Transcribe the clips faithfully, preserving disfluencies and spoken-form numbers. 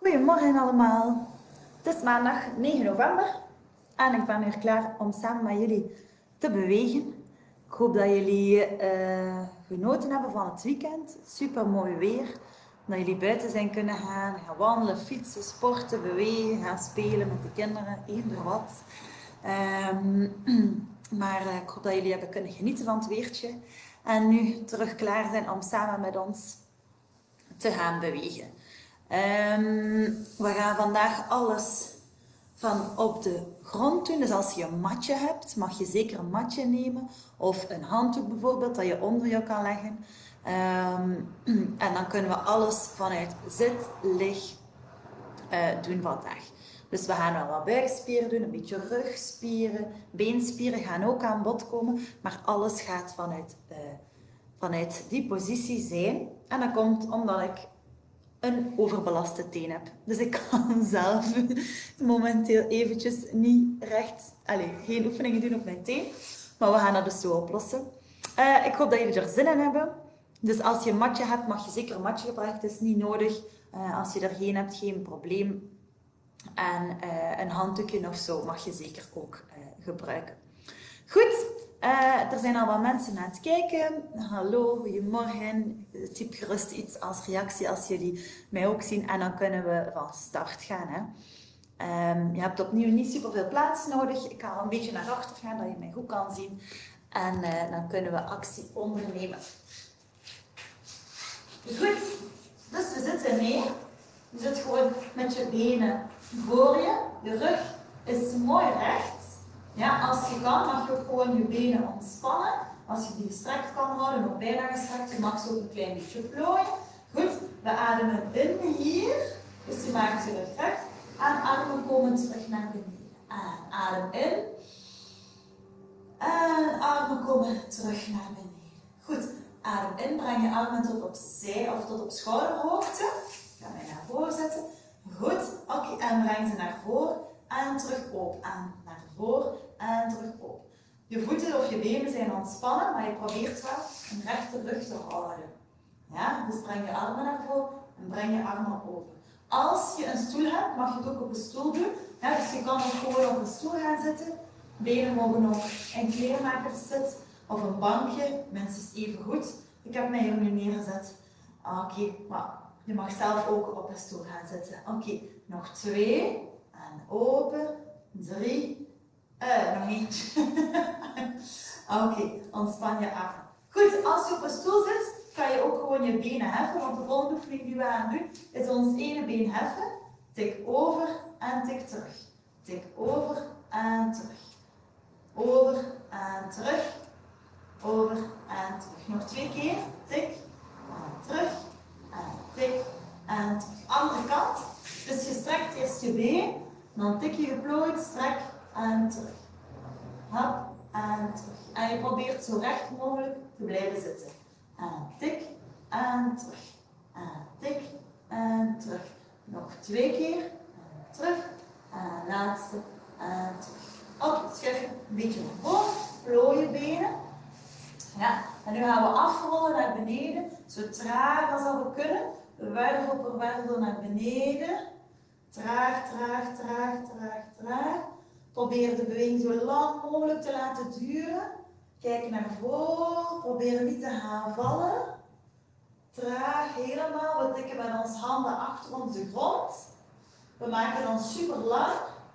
Goedemorgen allemaal. Het is maandag negen november en ik ben weer klaar om samen met jullie te bewegen. Ik hoop dat jullie eh, genoten hebben van het weekend. Super mooi weer. Dat jullie buiten zijn kunnen gaan, gaan wandelen, fietsen, sporten, bewegen, gaan spelen met de kinderen, eender wat. Ehm, maar eh, ik hoop dat jullie hebben kunnen genieten van het weertje. En nu terug klaar zijn om samen met ons te gaan bewegen. Um, we gaan vandaag alles van op de grond doen. Dus als je een matje hebt, mag je zeker een matje nemen. Of een handdoek bijvoorbeeld, dat je onder je kan leggen. Um, en dan kunnen we alles vanuit zit, lig uh, doen vandaag. Dus we gaan wel wat buikspieren doen, een beetje rugspieren, beenspieren gaan ook aan bod komen. Maar alles gaat vanuit, uh, vanuit die positie zijn. En dat komt omdat ik een overbelaste teen heb. Dus ik kan zelf momenteel eventjes niet recht, allez, geen oefeningen doen op mijn teen. Maar we gaan dat dus zo oplossen. Uh, ik hoop dat jullie er zin in hebben. Dus als je een matje hebt, mag je zeker een matje gebruiken. Het is niet nodig. Uh, als je er geen hebt, geen probleem. En uh, een handdoekje of zo mag je zeker ook uh, gebruiken. Goed, uh, er zijn al wat mensen aan het kijken. Hallo, goedemorgen. Typ gerust iets als reactie als jullie mij ook zien. En dan kunnen we van start gaan. Hè. Um, je hebt opnieuw niet super veel plaats nodig. Ik ga een beetje naar achter gaan, dat je mij goed kan zien. En uh, dan kunnen we actie ondernemen. Goed, dus we zitten neer. Je zit gewoon met je benen voor je. Je rug is mooi recht. Ja, als je kan, mag je ook gewoon je benen ontspannen. Als je die gestrekt kan houden, nog bijna gestrekt, je mag ze ook een klein beetje plooien. Goed, we ademen in hier. Dus je maakt je rug recht. En armen komen terug naar beneden. En adem in. En armen komen terug naar beneden. Goed, adem in, breng je armen tot op zij of tot op schouderhoogte. Ik ga mij naar voren zetten. Goed, oké, okay. En breng ze naar voren. En terug op. En naar voren. En terug op. Je voeten of je benen zijn ontspannen, maar je probeert wel een rechte rug te houden. Ja, dus breng je armen naar voren en breng je armen open. Als je een stoel hebt, mag je het ook op een stoel doen. Ja, dus je kan ook gewoon op een stoel gaan zitten. Benen mogen ook in kleermakers zitten. Of een bankje, minstens even goed. Ik heb mij hier nu neergezet. Oké, okay, maar je mag zelf ook op een stoel gaan zitten. Oké, okay, nog twee. En open. Drie. Uh, nog eentje. Oké, okay, ontspan je armen. Goed, als je op een stoel zit, kan je ook gewoon je benen heffen. Want de volgende oefening die we gaan doen, is ons ene been heffen. Tik over en tik terug. Tik over en terug. Over en terug. Over en terug. Nog twee keer. Tik en terug. En tik en terug. Andere kant. Dus je strekt eerst je been. Dan tik je geplooid, strek en terug. Hop en terug. En je probeert zo recht mogelijk te blijven zitten. En tik en terug. En tik en terug. Nog twee keer. En terug. En laatste. En terug. Oké, schuif je een beetje naar voren. Plooi je benen. Ja, en nu gaan we afrollen naar beneden. Zo traag als dat we kunnen. Wervel per wervel naar beneden. Traag, traag, traag, traag, traag. Probeer de beweging zo lang mogelijk te laten duren. Kijk naar voren. Probeer niet te gaan vallen. Traag helemaal. We tikken met onze handen achter onze grond. We maken ons super lang.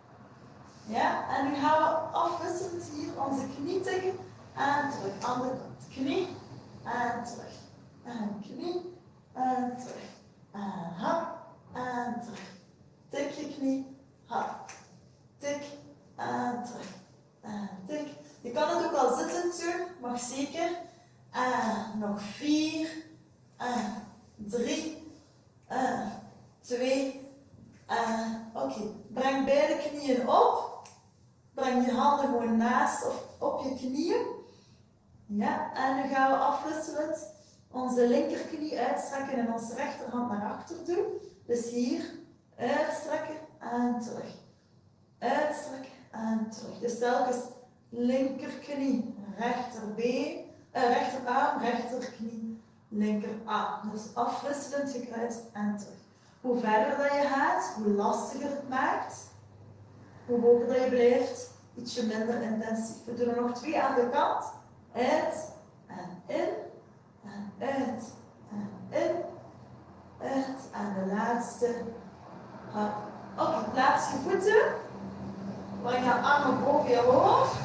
Ja, en nu gaan we afwisselend hier onze knie tikken. En terug. Andere kant. Knie. En terug. En knie. En terug. En hap. En terug. Tik je knie. Hap. Tik. En terug. En tik. Je kan het ook al zittend doen. Mag zeker. En nog vier. En drie. En twee. En oké. Okay. Breng beide knieën op. Breng je handen gewoon naast of op je knieën. Ja, en nu gaan we afwisselend onze linkerknie uitstrekken en onze rechterhand naar achter doen. Dus hier, uitstrekken en terug. Uitstrekken en terug. Dus telkens linkerknie, rechterbeen, eh, rechterarm, rechterknie, linkerarm. Dus afwisselend gekruist en terug. Hoe verder dat je gaat, hoe lastiger het maakt. Hoe hoger dat je blijft, ietsje minder intensief. We doen er nog twee aan de kant. Uit en in. En uit en in. Uit. En de laatste. Oké, okay, plaats je voeten. Breng je armen boven je hoofd.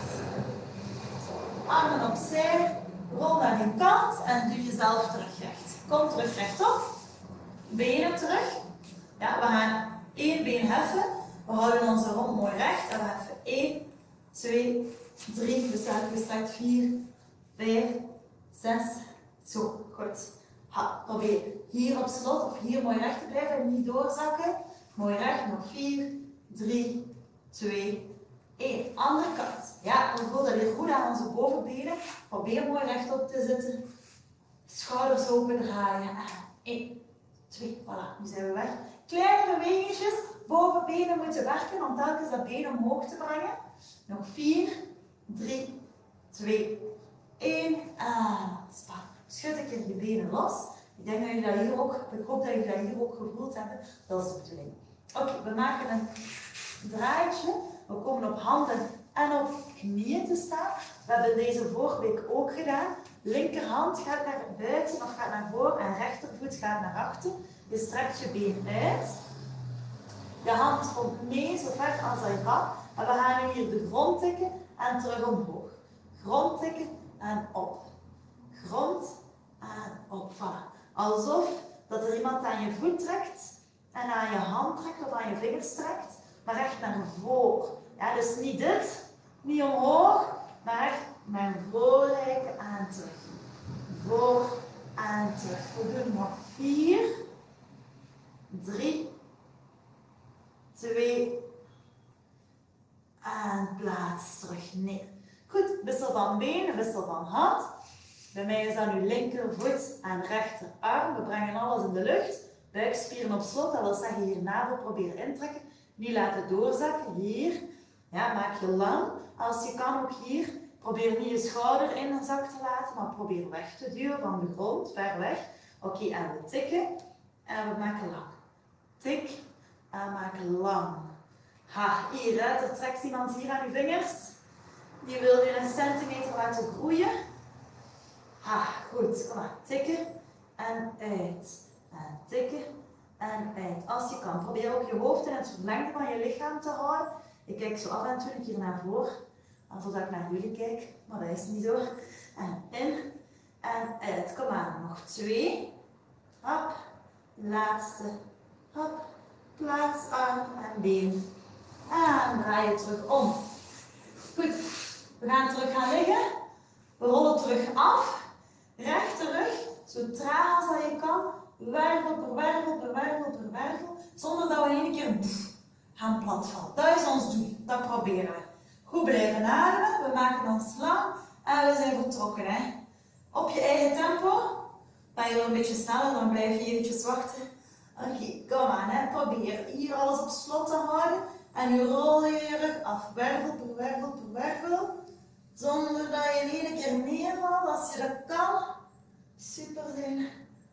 Armen opzij. Rol naar je kant en duw jezelf terug recht. Kom terug rechtop. Benen terug. Ja, we gaan één been heffen. We houden onze rond mooi recht. En we heffen één, twee, drie. We staan gestrekt vier, vijf, zes. Zo, goed. Ha, probeer hier op slot of hier mooi recht te blijven. Niet doorzakken. Mooi recht. Nog vier, drie, twee, één. Andere kant. Ja, we voelen dat weer goed aan onze bovenbenen. Probeer mooi rechtop te zitten. Schouders open draaien. één, twee, voilà. Nu zijn we weg. Kleine bewegingjes. Bovenbenen moeten werken om telkens dat been omhoog te brengen. Nog vier, drie, twee, één. En span. Schud een keer je benen los. Ik denk dat jullie dat hier ook, ik hoop dat jullie dat hier ook gevoeld hebben. Dat is de bedoeling. Oké, okay, we maken een draadje. We komen op handen en op knieën te staan. We hebben deze vorige week ook gedaan. Linkerhand gaat naar buiten of gaat naar voren en rechtervoet gaat naar achter. Je strekt je been uit. Je hand komt mee zo ver als je kan. En we gaan nu hier de grond tikken en terug omhoog. Grond tikken en op. Grond en op. Voilà. Alsof dat er iemand aan je voet trekt en aan je hand trekt of aan je vingers trekt, maar echt naar voren. Ja, dus niet dit, niet omhoog, maar echt naar voren reiken en terug. Voor en terug. We doen nog vier, drie, twee en plaats terug neer. Goed, wissel van been, wissel van hand. Bij mij is dat nu linkervoet en rechterarm. We brengen alles in de lucht. Buikspieren op slot, dat wil zeggen hier navel proberen intrekken. Niet laten doorzakken. Hier, ja, maak je lang. Als je kan ook hier, probeer niet je schouder in de zak te laten, maar probeer weg te duwen van de grond, ver weg. Oké, okay, en we tikken en we maken lang. Tik en maak lang. Ha, hier, hè, er trekt iemand hier aan je vingers. Die wil je een centimeter laten groeien. Ha, goed. Kom maar. Tikken en uit. En tikken en uit. Als je kan, probeer ook je hoofd in het verlengde van je lichaam te houden. Ik kijk zo af en toe een keer naar voren. Alsof ik naar jullie kijk, maar dat is niet zo. En in en uit. Kom aan. Nog twee. Hop. Laatste. Hop. Plaats, arm en been. En draai je terug om. Goed. We gaan terug gaan liggen. We rollen terug af. Rechte rug, zo traag als dat je kan. Wervel per wervel per wervel per wervel. Zonder dat we in één keer boef, gaan platvallen. Dat is ons doel. Dat proberen we. Goed blijven ademen. We maken ons lang. En we zijn vertrokken. Hè. Op je eigen tempo. Ben je wel een beetje sneller, dan blijf je eventjes wachten. Oké, okay, kom aan. Hè. Probeer hier alles op slot te houden. En nu rol je je rug af. Wervel per wervel per wervel. Zonder dat je in één keer neervalt, als je dat kan. Super zijn.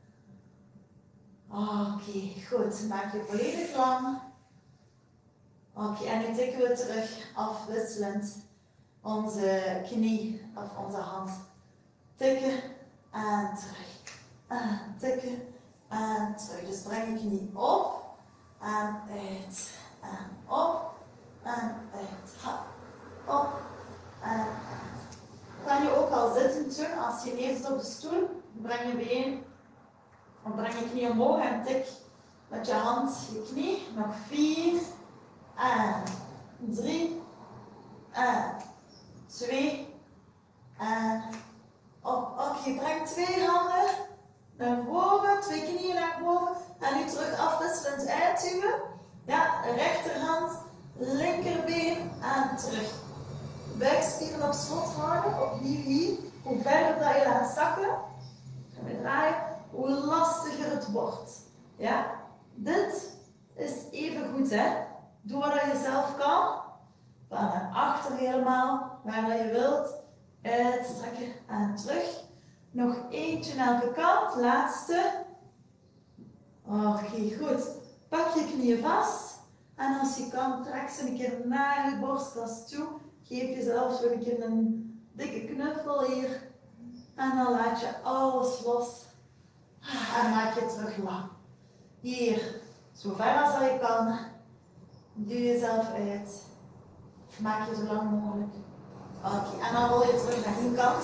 Oké, okay, goed. Maak je volledig lang. Oké, okay, en nu tikken we terug, afwisselend. Onze knie of onze hand. Tikken en terug. En tikken en terug. Dus breng je knie op en uit. En op en uit. Ha. Op. En kan je ook al zitten doen, als je neerzit op de stoel, breng je been, dan breng je knie omhoog en tik met je hand je knie. Nog vier, en drie, en twee, en op. Oké, breng twee handen naar boven, twee knieën naar boven en nu terug afwisselend uitduwen. Ja, rechterhand, linkerbeen en terug. Buikspieren op slot houden, opnieuw hier. Hoe verder dat je laat zakken, gaan we draaien, hoe lastiger het wordt. Ja, dit is even goed, hè. Doe wat je zelf kan. Van naar achter helemaal, waar dat je wilt. Uitstrekken en terug. Nog eentje aan elke kant, laatste. Oké, okay, goed. Pak je knieën vast. En als je kan, trek ze een keer naar je borstkas toe. Geef jezelf zo een keer een dikke knuffel hier. En dan laat je alles los. En maak je terug lang. Hier, zo ver als je kan. Duw jezelf uit. Maak je zo lang mogelijk. Oké, okay. En dan rol je terug naar die kant.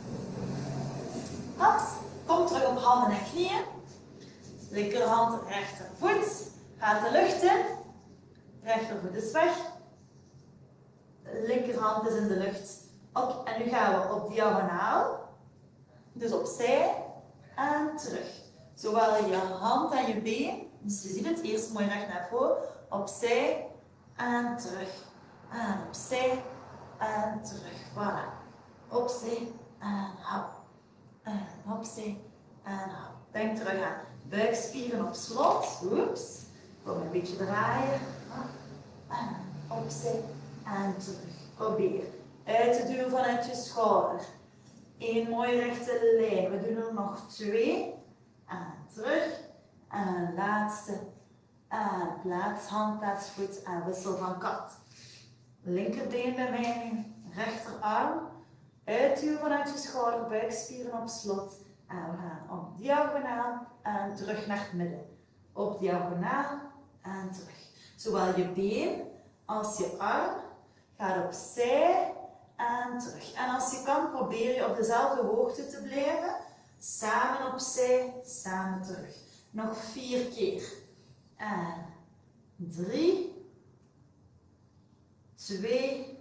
Haps. Kom terug op handen en knieën. Linkerhand, rechtervoet. Gaat de lucht in. Rechtervoet is weg. De linkerhand is in de lucht. Op. En nu gaan we op diagonaal. Dus opzij en terug. Zowel je hand en je been. Dus je ziet het eerst mooi recht naar voren. Opzij en terug. En opzij en terug. Voilà. Opzij en hap. En opzij en hap. Denk terug aan buikspieren op slot. Oeps. Kom een beetje draaien. En opzij en terug. Probeer uit te duwen vanuit je schouder. Eén mooie rechte lijn. We doen er nog twee. En terug. En laatste. En plaats, hand, plaats, voet en wissel van kant. Linkerbeen bij mij. Rechterarm. Uitduwen vanuit je schouder. Buikspieren op slot. En we gaan op diagonaal en terug naar het midden. Op diagonaal en terug. Zowel je been als je arm gaat opzij en terug. En als je kan, probeer je op dezelfde hoogte te blijven. Samen opzij, samen terug. Nog vier keer. En drie, twee,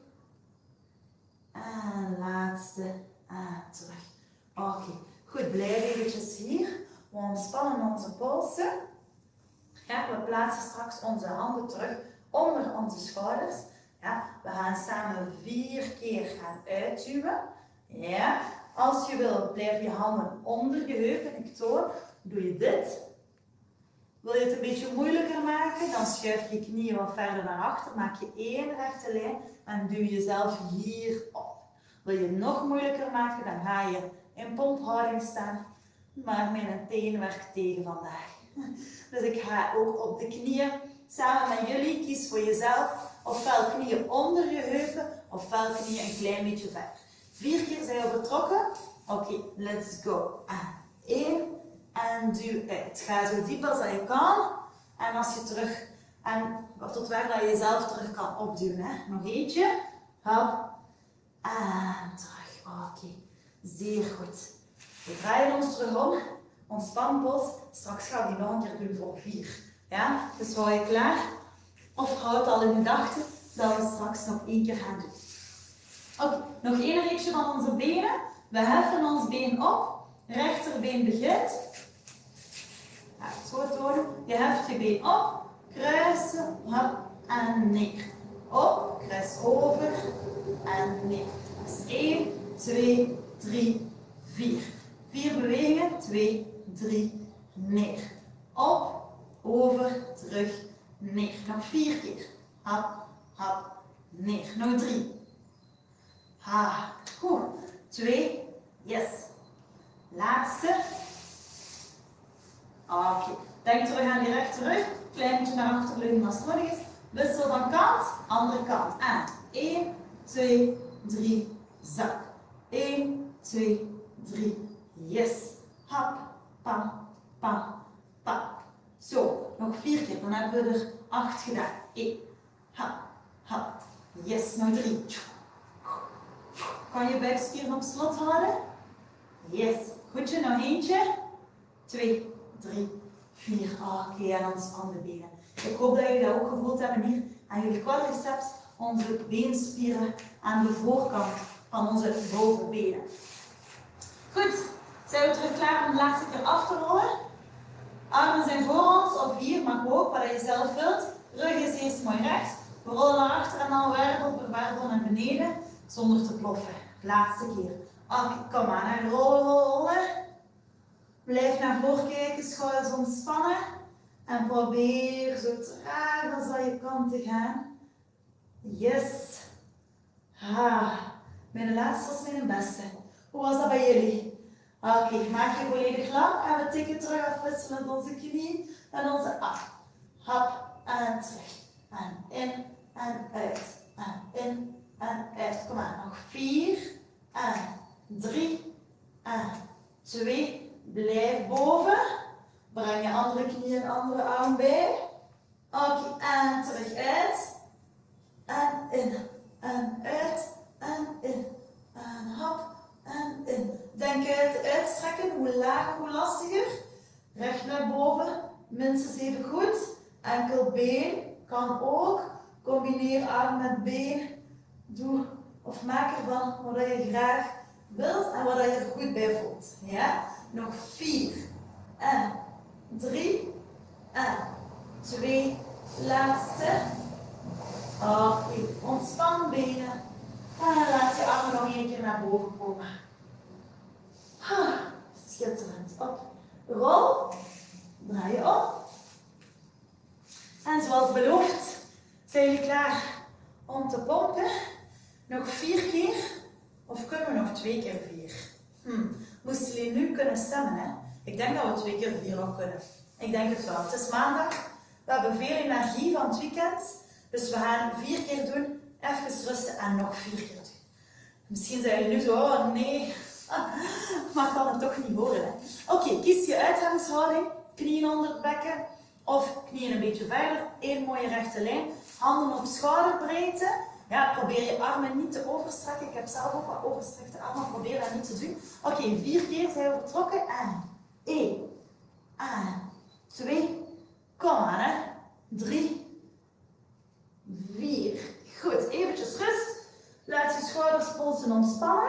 en laatste, en terug. Oké, okay. Goed, blijf eventjes hier. We ontspannen onze polsen. Ja, we plaatsen straks onze handen terug onder onze schouders. Ja, we gaan samen vier keer gaan uitduwen. Ja, als je wil, blijf je handen onder je heupen. Ik toon. Doe je dit. Wil je het een beetje moeilijker maken, dan schuif je knieën wat verder naar achter. Maak je één rechte lijn en duw jezelf hier op. Wil je het nog moeilijker maken, dan ga je in pomphouding staan. Maar mijn teen werkt tegen vandaag. Dus ik ga ook op de knieën samen met jullie. Kies voor jezelf. Ofwel knieën onder je heupen, ofwel knieën een klein beetje verder. Vier keer zijn we betrokken. Oké, okay, let's go. Eén. En duw uit. Ga zo diep als je kan. En als je terug, en tot waar dat je jezelf terug kan opduwen. Hè. Nog eentje. Hop. En terug. Oké. Okay. Zeer goed. We draaien ons terug om. Ontspan pols. Straks gaan we die nog een keer doen voor vier. Ja? Dus hou je klaar? Of houd al in gedachten dat we straks nog één keer gaan doen. Oké. Okay. Nog één reeksje van onze benen. We heffen ons been op. Rechterbeen begint. Ja, zo tonen. Je heft je been op. Kruisen. Hop. En neer. Op. Kruis over. En neer. Dus één, twee, drie, vier. Vier bewegingen. twee, drie, neer. Op. Over. Terug. Neer. Nog vier keer. Hop. Hop. Neer. Nog drie. Ha. Goed. Twee. Yes. Laatste. Oké. Okay. Denk terug aan die rechterrug. Klein beetje naar achter leunen als het nodig is. Wissel van kant. Andere kant. En één, twee, drie, zak. één, twee, drie. Yes. Hap. Pam. Pam. Pam. Zo. Nog vier keer. Dan hebben we er acht gedaan. één. Hap. Hap. Yes. Nog drie. Kan je buikspieren op slot houden? Yes. Goedje, nog eentje. Twee, drie, vier. Oké, okay, en ontspan de benen. Ik hoop dat jullie dat ook gevoeld hebben hier aan jullie quadriceps, onze beenspieren aan de voorkant van onze bovenbenen. Goed, zijn we terug klaar om de laatste keer af te rollen? Armen zijn voor ons, of hier, mag ook, wat je zelf wilt. Rug is eerst mooi recht. We rollen naar achter en dan wervel per wervel naar beneden, zonder te ploffen. Laatste keer. Oké, okay, kom maar, en rollen, rollen. Blijf naar voren kijken, schouders ontspannen. En probeer zo traag als je kan te gaan. Yes. Ha. Mijn laatste was mijn beste. Hoe was dat bij jullie? Oké, okay, maak je volledig lang en we tikken terug afwisselend onze knie en onze arm. Hop. En terug. En in. En uit. En in. En uit. Kom maar. Nog vier. En drie. En twee. Blijf boven. Breng je andere knie en andere arm bij. Oké. En terug uit. En in. En uit. En in. En hop. En in. Denk uit. Uitstrekken. Hoe lager, hoe lastiger. Recht naar boven. Minstens even goed. Enkel been. Kan ook. Combineer arm met been. Doe of maak ervan wat je graag wilt en wat je er goed bij voelt. Ja? Nog vier. En drie. En twee. Laatste. Oké. Okay. Ontspan benen. En laat je armen nog één keer naar boven komen. Schitterend. Op. Rol. Draai je om. En zoals beloofd zijn jullie klaar om te pompen. Nog vier keer. Of kunnen we nog twee keer vier? Hm. Moesten jullie nu kunnen stemmen, hè? Ik denk dat we twee keer vier nog kunnen. Ik denk het wel. Het is maandag. We hebben veel energie van het weekend. Dus we gaan vier keer doen. Even rusten en nog vier keer doen. Misschien zijn jullie nu zo, oh nee. Maar ik kan het toch niet horen, hè? Oké, okay, kies je uitgangshouding. Knieën onder het bekken. Of knieën een beetje verder. Eén mooie rechte lijn. Handen op schouderbreedte. Ja, probeer je armen niet te overstrekken. Ik heb zelf ook wat overstrekte armen. Probeer dat niet te doen. Oké, okay, vier keer zijn we vertrokken. En één. En twee. Kom aan, hè. Drie. Vier. Goed, eventjes rust. Laat je schouders, polsen ontspannen.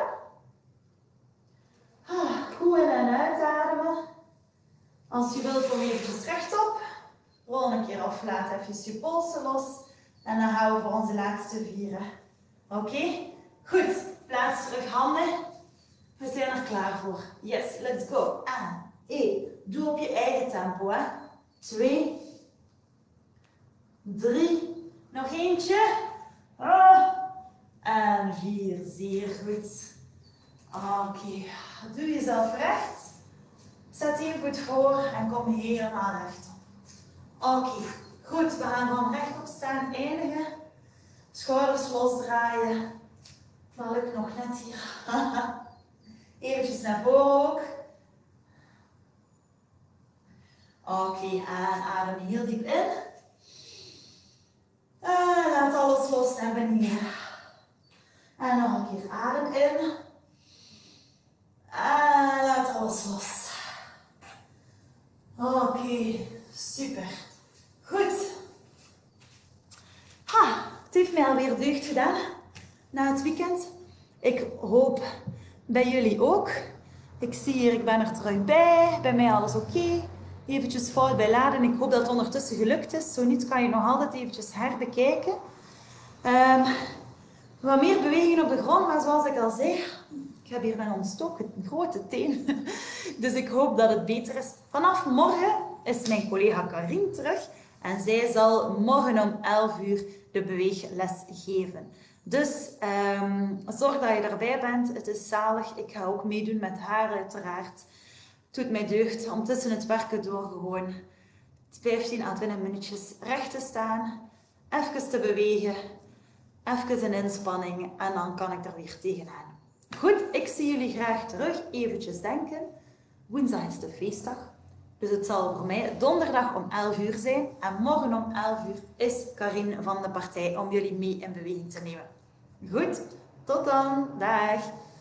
Goed in en uitademen. Als je wilt, kom eventjes rechtop. Rol een keer af, laat even je polsen los. En dan gaan we voor onze laatste vieren. Oké? Okay? Goed. Plaats terug handen. We zijn er klaar voor. Yes, let's go. En één. Doe op je eigen tempo, hè. Twee. Drie. Nog eentje. Oh. En vier. Zeer goed. Oké. Okay. Doe jezelf recht. Zet één voet voor en kom helemaal rechtop. Oké. Okay. Goed, we gaan van rechtop staan eindigen. Schouders losdraaien. Dat lukt nog net hier. Eventjes naar voren ook. Oké, okay, en adem heel diep in. En laat alles los naar beneden. En nog een keer adem in. En laat alles los. Oké, okay, super. Goed. Ha, het heeft mij alweer deugd gedaan na het weekend. Ik hoop bij jullie ook. Ik zie hier, ik ben er terug bij. Bij mij alles oké. Okay. Eventjes fout bij laden. Ik hoop dat het ondertussen gelukt is. Zo niet kan je nog altijd eventjes herbekijken. Um, wat meer beweging op de grond, maar zoals ik al zei, ik heb hier een ontstoken grote teen. Dus ik hoop dat het beter is. Vanaf morgen is mijn collega Karin terug. En zij zal morgen om elf uur de beweegles geven. Dus um, zorg dat je erbij bent. Het is zalig. Ik ga ook meedoen met haar uiteraard. Het doet mij deugd om tussen het werken door gewoon vijftien à twintig minuutjes recht te staan. Even te bewegen. Even een inspanning. En dan kan ik er weer tegenaan. Goed, ik zie jullie graag terug. Eventjes denken. Woensdag is de feestdag. Dus het zal voor mij donderdag om elf uur zijn. En morgen om elf uur is Karin van de partij om jullie mee in beweging te nemen. Goed, tot dan. Dag.